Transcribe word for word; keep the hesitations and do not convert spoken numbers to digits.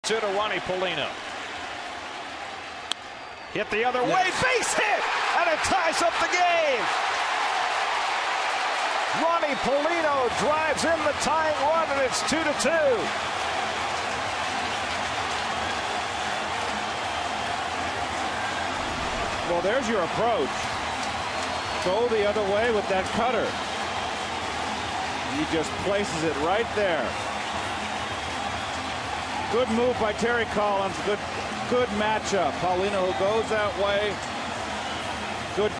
two to Ronnie Paulino. Hit the other way, base hit, and it ties up the game. Ronnie Paulino drives in the tying run, and it's two to two. Well, there's your approach. Go the other way with that cutter. He just places it right there. Good move by Terry Collins. Good, good matchup. Paulino, who goes that way,